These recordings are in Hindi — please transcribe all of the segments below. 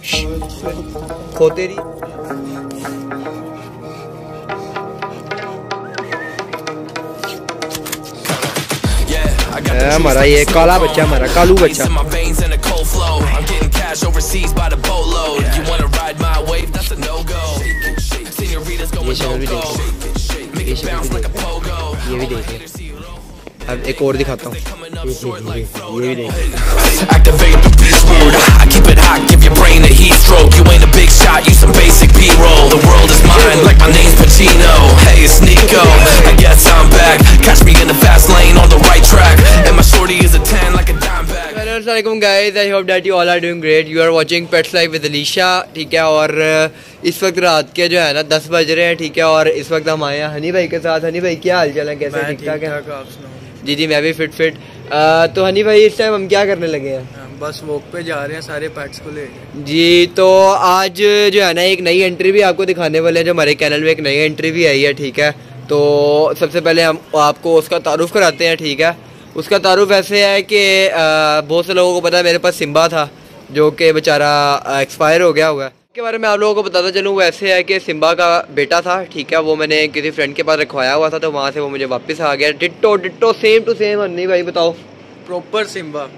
खोते रही। हमारा ये काला बच्चा, हमारा कालू बच्चा। ये भी देखिए। अब एक और दिखाता हूँ, ये भी देखिए। Assalamualaikum guys, I hope that you all are doing great. You are watching Pets Life with Alisha, ठीक है। और इस वक्त रात के जो है ना 10 बज रहे हैं, ठीक है। और इस वक्त हम आए हैं हनी भाई के साथ। हनी भाई क्या हाल चाल है, कैसे? ठीक ठाक है जी जी, मैं भी फिट। तो हनी भाई इस टाइम हम क्या करने लगे हैं? बस वॉक पे जा रहे हैं सारे पेट्स को ले जी। तो आज जो है ना एक नई एंट्री भी आपको दिखाने वाले हैं, जो हमारे चैनल में एक नई एंट्री भी आई है, ठीक है। तो सबसे पहले हम आपको उसका तारुफ कराते हैं, ठीक है। उसका तारुफ ऐसे है कि बहुत से लोगों को पता है मेरे पास सिम्बा था जो कि बेचारा एक्सपायर हो गया हुआ है। के बारे में आप लोगों को बताता चलूँ, वो ऐसे है कि सिम्बा का बेटा था, ठीक है। वो मैंने किसी फ्रेंड के पास रखवाया हुआ था, तो वहाँ से वो मुझे वापस आ गया। Ditto same to same. नहीं भाई बताओ, प्रॉपर सिम्बा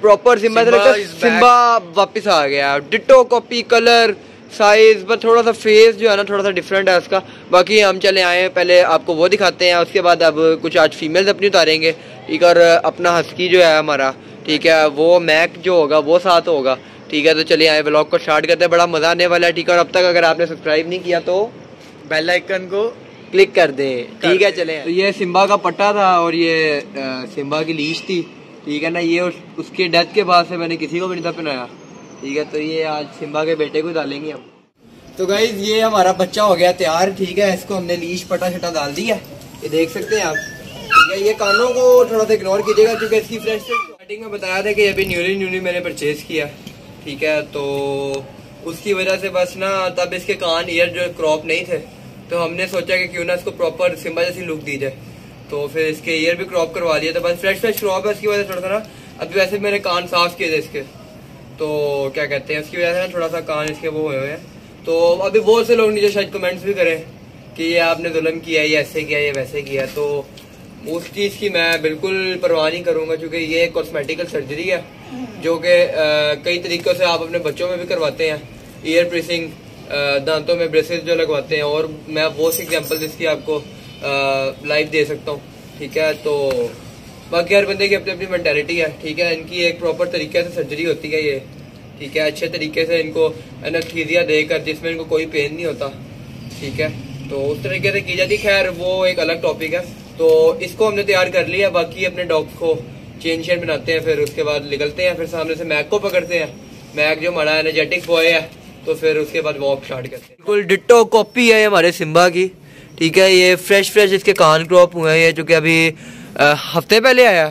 सिम्बा वापस आ गया। डिट्टो कॉपी, कलर, साइज, बस थोड़ा सा फेस जो है ना थोड़ा सा डिफरेंट है उसका। बाकी हम चले आए हैं, पहले आपको वो दिखाते हैं, उसके बाद अब कुछ आज फीमेल्स अपनी उतारेंगे, ठीक है। और अपना हस्की जो है हमारा, ठीक है, वो मैक जो होगा वो साथ होगा, ठीक है। तो चलिए आए व्लॉग को स्टार्ट करते हैं, बड़ा मजा आने वाला है, ठीक है। और अब तक अगर आपने सब्सक्राइब नहीं किया तो बेल आइकन को क्लिक कर दें, ठीक है। चले। तो ये सिम्बा का पट्टा था और ये सिम्बा की लीश थी, ठीक है ना। ये उसके डेथ के बाद से मैंने किसी को भी नहीं था पहनाया, ठीक है। तो ये आज सिम्बा के बेटे को डालेंगे हम। तो गाइज ये हमारा बच्चा हो गया तैयार, ठीक है। इसको हमने लीश पटा शटा डाल दिया, ये देख सकते हैं आप, ठीक है। ये कानों को थोड़ा सा इग्नोर कीजिएगा क्योंकि इसकी फ्रेश स्टार्टिंग में बताया था कि अभी न्यूली मैंने परचेज किया, ठीक है। तो उसकी वजह से बस ना तब इसके कान ईयर जो क्रॉप नहीं थे, तो हमने सोचा कि क्यों ना इसको प्रॉपर सिम्बा जैसी लुक दी जाए। तो फिर इसके ईयर भी क्रॉप करवा दिया, तो बस फ्रेश क्रॉप है, उसकी वजह से थोड़ा सा ना अभी वैसे मैंने कान साफ किए थे इसके, तो क्या कहते हैं उसकी वजह से ना थोड़ा सा कान इसके वो हुए हैं। तो अभी बहुत से लोग नीचे शायद कमेंट्स भी करें कि ये आपने जुल्म किया, ये ऐसे किया, ये वैसे किया। तो उस चीज़ की मैं बिल्कुल परवाह नहीं करूँगा, क्योंकि ये कॉस्मेटिकल सर्जरी है जो कि कई तरीक़ों से आप अपने बच्चों में भी करवाते हैं। ईयर प्रेसिंग, दांतों में ब्रेसेस जो लगवाते हैं, और मैं बहुत सी एग्जाम्पल इसकी आपको लाइव दे सकता हूँ, ठीक है। तो बाकी हर बंदे की अपनी अपनी मेंटालिटी है, ठीक है। इनकी एक प्रॉपर तरीके से सर्जरी होती है ये, ठीक है। अच्छे तरीके से इनको एनेस्थीसिया देकर जिसमें इनको कोई पेन नहीं होता, ठीक है। तो उस तरीके से की जाती, खैर वो एक अलग टॉपिक है। तो इसको हमने तैयार कर लिया, बाकी अपने डॉग्स को चेन शेन बनाते हैं, फिर उसके बाद निकलते हैं, फिर सामने से मैक को पकड़ते हैं। मैक जो हमारा एनर्जेटिक बॉय है, तो फिर उसके बाद वॉक स्टार्ट करते हैं। बिल्कुल डिट्टो कॉपी है हमारे सिम्बा की, ठीक है। ये फ्रेश इसके कान क्रॉप हुए हैं, ये जो कि अभी हफ्ते पहले आया,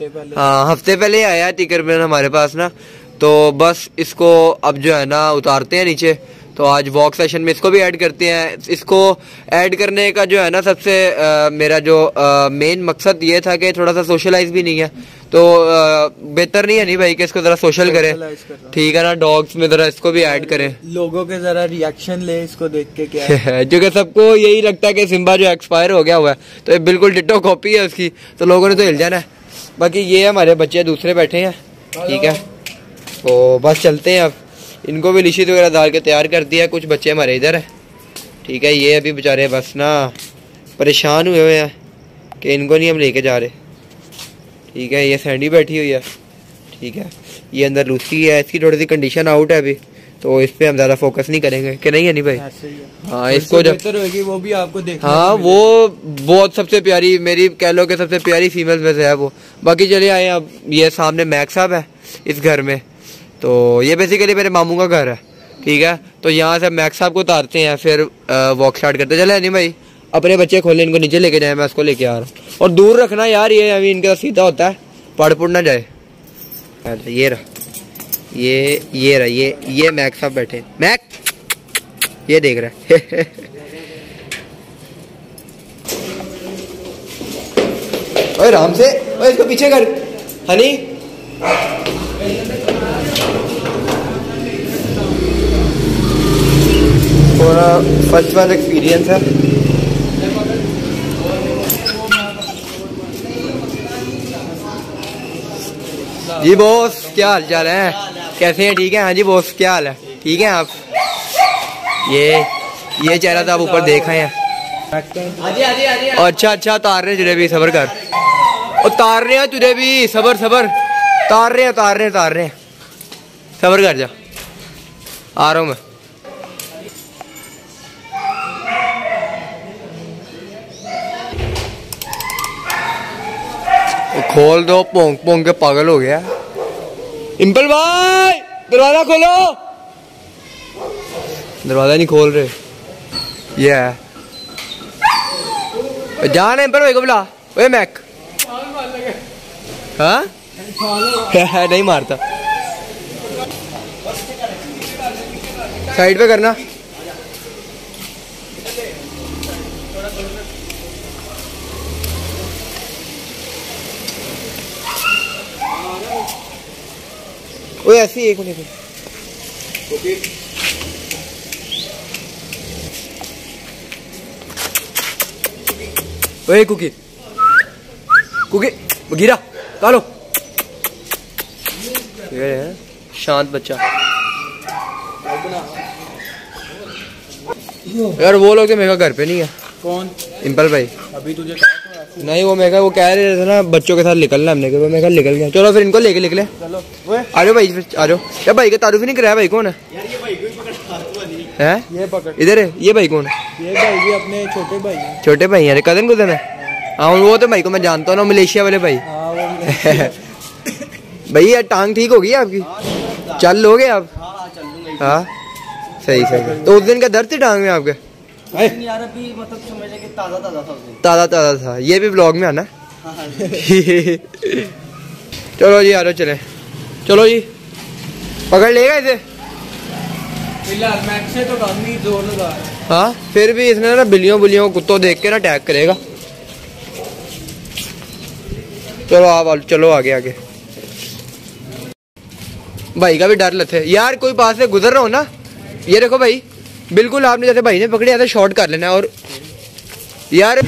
हफ्ते पहले आया टिकरमैन हमारे पास ना। तो बस इसको अब जो है ना उतारते हैं नीचे। तो आज वॉक सेशन में इसको भी ऐड करते हैं। इसको ऐड करने का जो है ना सबसे मेरा जो मेन मकसद ये था कि थोड़ा सा सोशलाइज भी नहीं है, तो बेहतर नहीं है नहीं भाई कि इसको जरा सोशल करें, ठीक है ना। डॉग्स में जरा इसको भी ऐड करें, लोगों के जरा रिएक्शन ले इसको देख के क्या है। जो कि सबको यही लगता है कि सिम्बा जो एक्सपायर हो गया हुआ है, तो ये बिल्कुल डिट्टो कॉपी है उसकी, तो लोगों ने तो हिल जाना है। बाकी ये हमारे बच्चे दूसरे बैठे हैं, ठीक है। तो बस चलते हैं, अब इनको भी लिशित वगैरह डाल के तैयार कर दिया। कुछ बच्चे हमारे इधर है, ठीक है। ये अभी बेचारे बस ना परेशान हुए हुए हैं कि इनको नहीं हम लेके जा रहे, ठीक है। ये सैंडी बैठी हुई है, ठीक है। ये अंदर लूसी है, इसकी थोड़ी सी कंडीशन आउट है अभी, तो इस पे हम ज़्यादा फोकस नहीं करेंगे कि नहीं है नहीं भाई। हाँ, इसको जब बेहतर होगी वो भी आपको देखना। हाँ, वो बहुत सबसे प्यारी, मेरी कह लो कि सबसे प्यारी फीमेल में से है वो। बाकी चले आए, अब ये सामने मैक साहब है इस घर में, तो ये बेसिकली मेरे मामू का घर है, ठीक है। तो यहाँ से मैक साहब को उतारते हैं, फिर वॉक स्टार्ट करते। चले नहीं भाई, अपने बच्चे खोले, इनको नीचे लेके जाए, मैं उसको लेके आ रहा हूँ। और दूर रखना यार, ये अभी इनका सीधा होता है, पड़ ना जाए। ये रहा, ये रहा, ये मैक साहब बैठे। मैक ये देख रहा है। ओए राम से, ओए इसको पीछे कर हनी। हमारा फर्स्ट वाला एक्सपीरियंस है। जी बॉस, क्या हाल चाल है? कैसे हैं? ठीक है। हाँ जी बॉस, क्या हाल है? ठीक है आप? ये चेहरा तो आप ऊपर देख रहे हैं। अच्छा अच्छा, तार रहे तुझे भी, सबर कर। उतार रहे हैं तुझे भी, सबर सबर। तार रहे हैं, सबर कर जा, आ रहा हूँ मैं। खोल दो, पोंग पोंग के पागल हो गया। इम्पल भाई दरवाजा खोलो। दरवाजा नहीं खोल रहे। ये है जान, इम्पल भाई को बुला। ओए मैक, हाँ नहीं मारता। साइड पे करना। ओए ऐसी एक मिनट। ओए कुकी गिरा कालो। ये है शांत बच्चा। यार वो लोग तो मेरे घर पे नहीं है। कौन? इम्पल भाई। अभी तुझे नहीं, वो कह रहे थे ना बच्चों के साथ निकलना हमने, मैं कहा निकल गया। चलो फिर इनको लेके निकले। चलो आ जाओ भाई, आ जाओ। क्या भाई का तारुफ ही नहीं कराया? भाई कौन है? ये पकड़। इधर है। ये भाई कौन है? ये भाई भी अपने छोटे भाई हैं। छोटे भाई है, कदन कुदन है। हाँ वो तो भाई को मैं जानता हूँ ना, मलेशिया वाले भाई। भैया टांग ठीक होगी आपकी? चल लोगे आप? हाँ सही। तो उस दिन का दर्द थी टांग में आपके? यार अभी मतलब समझ कि ताज़ा था। ये भी ब्लॉग में आना। चलो जी, आ जाओ, चले। चलो जी, पकड़ लेगा इसे? फिलहाल मैक्स से तो काफी जोर लगा। हाँ फिर भी इसने ना बिल्लियों कुत्तों देख के ना अटैक करेगा। चलो आप चलो आगे। भाई का भी डर लगता है यार, कोई पास से गुजर रहा हो ना। ये देखो भाई, बिल्कुल आपने जैसे भाई ने पकड़े ऐसे शॉर्ट कर लेना। और यार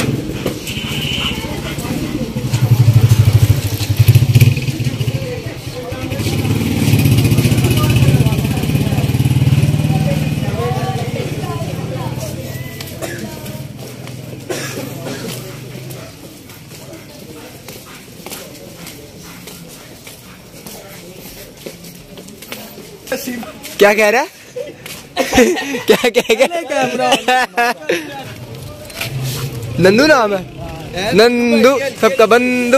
क्या कह रहा है? क्या नंदू नाम है? नंदू सबका बंधु।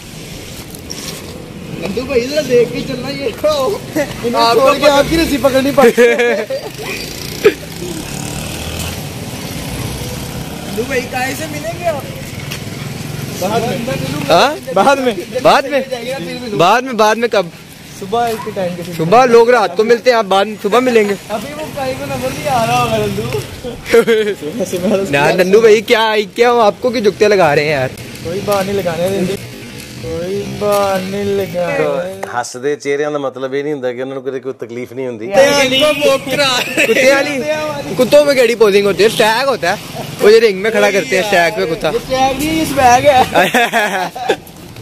नंदू भाई जरा देख के चलना। ये आपकी रस्सी पकड़नी पड़ती। नंदू भाई कहाँ से मिलेंगे आप? बाद में कब? सुबह के टाइम के। सुबह लोग रात को मिलते हैं, आप बाद सुबह मिलेंगे। अभी वो कहीं को नंबर नहीं आ रहा होगा नंदू। यार नंदू भाई क्या आपको क्यों जुगते लगा रहे हैं यार? कोई बात नहीं लगाने देंगे, कोई बात नहीं लगाने। हसदे चेहरिਆਂ ਦਾ मतलब ये नहीं ਹੁੰਦਾ कि उन्होंने कोई तकलीफ नहीं होती। कुत्ते वाली कुत्तों में केड़ी पोजिंग होती है? स्टैग होता है, वो जो रिंग में खड़ा करते हैं स्टैग पे कुत्ता। स्टैग नहीं, ये स्वैग है।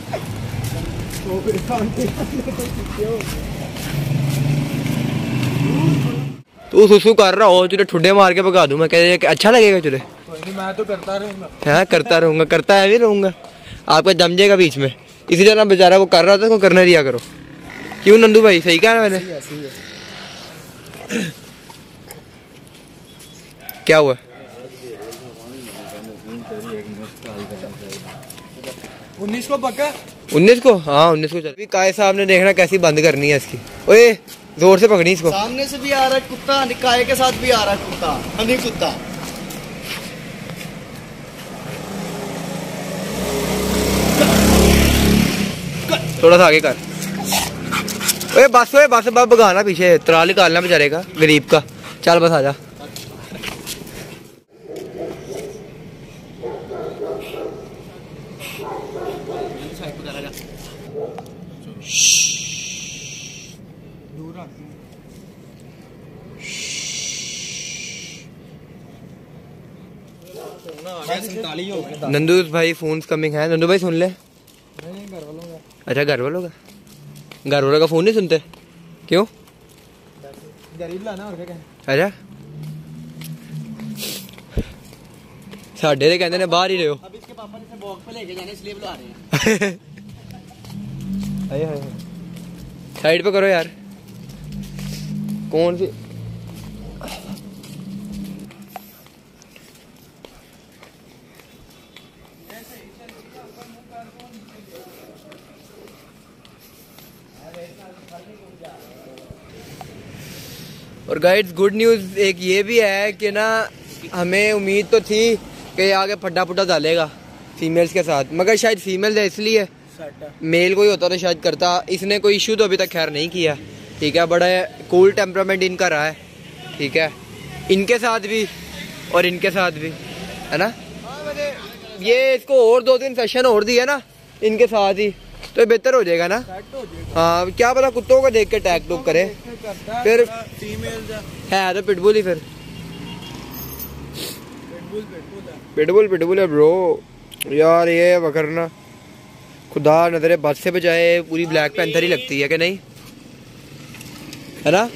तू सुसु कर रहा हो, तुझे ठुड्डे मार के भगा दूं मैं। कह अच्छा लगेगा तुझे? मैं तो करता रहूंगा। हाँ करता है भी रहूंगा। आपका जम जाएगा बीच में, इसीलिए ना बेचारा वो कर रहा था, उसको करने दिया करो। क्यों नंदू भाई, सही कहा मैंने? क्या हुआ? उन्नीस को पक्का? 19 को? हाँ 19 को। चल काय साहब ने देखना कैसी बंद करनी है इसकी। ओए जोर से पकड़ी इसको। सामने से भी आ रहा है कुत्ता, निकाय के साथ भी आ रहा है कुत्ता, हनी कुत्ता। थोड़ा सा आगे कर। ओए बस भगाना पीछे, तरा निकालना बेचारे का, गरीब का। चल बस आजा। नंदू भाई फोन कमिंग है। नंदू भाई सुन ले। अच्छा घर वालों का फोन नहीं सुनते क्यों? अच्छा साढ़े तो कहते ने बाहर ही रहो। अब इसके पापा ने वॉक पे लेके जाने इसलिए बुला रहे हैं। साइड पे करो यार। कौन सी और गाइड्स गुड न्यूज़ एक ये भी है कि ना हमें उम्मीद तो थी कि आगे फड्डा फुड्डा डालेगा फीमेल्स के साथ, मगर शायद फीमेल है इसलिए, मेल कोई होता तो शायद करता। इसने कोई इशू तो अभी तक खैर नहीं किया, ठीक है। बड़ा कूल टेम्परामेंट इनका रहा है, ठीक है, इनके साथ भी और इनके साथ भी, है ना। ये इसको और 2-3 सेशन और दिया ना इनके साथ ही तो बेहतर हो जाएगा ना। हाँ क्या पता कुत्तों को देख के टैग टूक करे फिर है तो पिटबुल ही, फिर पिटबुल है ब्रो यार। ये वकरना खुदा नजरे बस से बजाए पूरी ब्लैक पैंथर ही लगती है कि नहीं, है ना।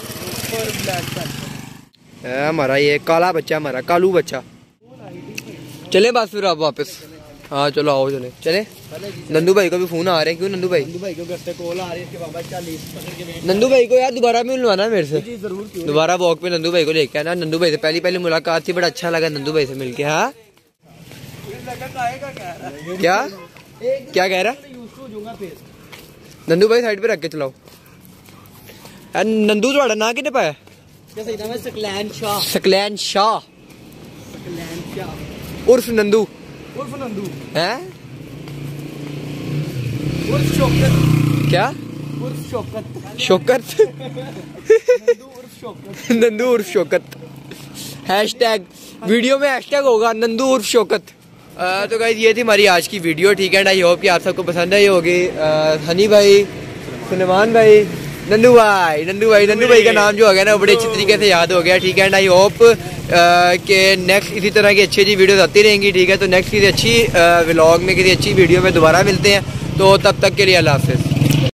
हमारा ये काला बच्चा, हमारा कालू बच्चा। चले बस फिर आप वापस। हाँ चलो आओ चले। नंदू भाई को भी फोन आ रहे हैं। क्यों नंदू भाई को घर से कॉल आ रही है इसके बाबा 40 पकड़ के। नंदू भाई को यार दोबारा मिलवाना मेरे से दोबारा वॉक पे नंदू भाई को लेके आना। नंदू भाई से पहली मुलाकात थी, बड़ा अच्छा लगा नंदू भाई से मिलके। हाँ क्या कह रहा नंदू भाई? साइड पे रख के चलाओ। नंदू थोड़ा ना कितने पाया? सकलैन शाह उर्फ नंदू है क्या? शौकत नंदू उर्फ शौकत। हैशटैग वीडियो में हैशटैग होगा नंदू उर्फ शौकत। तो गाइस ये थी हमारी आज की वीडियो, ठीक है। आई होप कि आप सबको पसंद आई होगी। हनी भाई, सुलेमान भाई, नंदू भाई का नाम जो हो गया ना वो बड़े अच्छी तरीके से याद हो गया, ठीक है। एंड आई होप कि नेक्स्ट इसी तरह की अच्छी वीडियोस आती रहेंगी, ठीक है। तो नेक्स्ट किसी अच्छी व्लॉग में किसी अच्छी वीडियो में दोबारा मिलते हैं, तो तब तक के लिए अल्लाह हाफ़िज़।